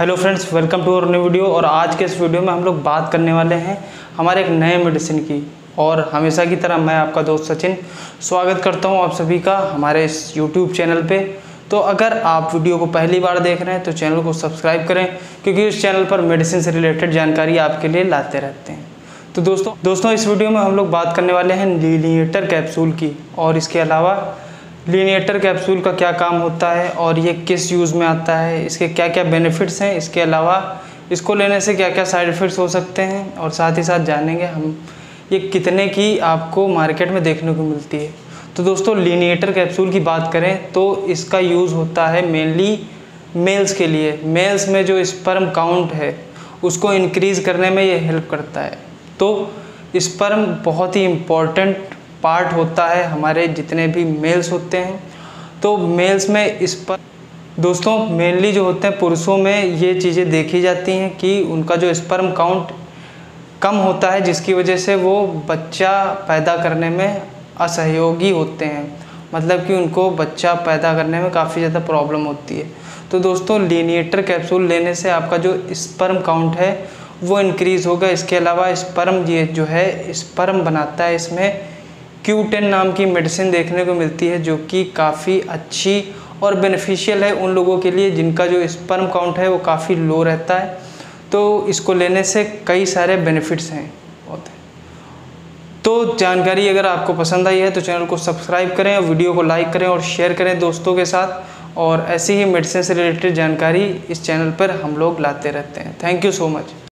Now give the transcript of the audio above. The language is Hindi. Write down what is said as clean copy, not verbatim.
Hello friends, welcome to our new video. और आज के इस वीडियो में हम लोग बात करने वाले हैं हमारे एक नए मेडिसिन की। और हमेशा की तरह मैं आपका दोस्त सचिन स्वागत करता हूं आप सभी का हमारे इस यूट्यूब चैनल पे। तो अगर आप वीडियो को पहली बार देख रहे हैं तो चैनल को सब्सक्राइब करें, क्योंकि इस चैनल पर मेडिसिन से रिलेटेड जानकारी आपके लिए लाते रहते हैं। तो दोस्तों इस वीडियो में हम लोग बात करने वाले हैं लीनिएटर कैप्सूल की, और इसके अलावा लीनिएटर कैप्सूल का क्या काम होता है और ये किस यूज़ में आता है, इसके क्या क्या बेनिफिट्स हैं, इसके अलावा इसको लेने से क्या क्या साइड इफ़ेक्ट्स हो सकते हैं, और साथ ही साथ जानेंगे हम ये कितने की आपको मार्केट में देखने को मिलती है। तो दोस्तों लीनिएटर कैप्सूल की बात करें तो इसका यूज़ होता है मेनली मेल्स के लिए। मेल्स में जो स्पर्म काउंट है उसको इंक्रीज़ करने में ये हेल्प करता है। तो स्पर्म बहुत ही इम्पॉर्टेंट पार्ट होता है हमारे जितने भी मेल्स होते हैं। तो मेल्स में दोस्तों मेनली जो होते हैं पुरुषों में ये चीज़ें देखी जाती हैं कि उनका जो स्पर्म काउंट कम होता है, जिसकी वजह से वो बच्चा पैदा करने में असहयोगी होते हैं, मतलब कि उनको बच्चा पैदा करने में काफ़ी ज़्यादा प्रॉब्लम होती है। तो दोस्तों लीनिएटर कैप्सूल लेने से आपका जो स्पर्म काउंट है वो इंक्रीज़ होगा। इसके अलावा स्पर्म ये जो है स्पर्म बनाता है, इसमें Q10 नाम की मेडिसिन देखने को मिलती है, जो कि काफ़ी अच्छी और बेनिफिशियल है उन लोगों के लिए जिनका जो स्पर्म काउंट है वो काफ़ी लो रहता है। तो इसको लेने से कई सारे बेनिफिट्स हैं होते हैं। तो जानकारी अगर आपको पसंद आई है तो चैनल को सब्सक्राइब करें और वीडियो को लाइक करें और शेयर करें दोस्तों के साथ। और ऐसी ही मेडिसिन से रिलेटेड जानकारी इस चैनल पर हम लोग लाते रहते हैं। Thank you so much.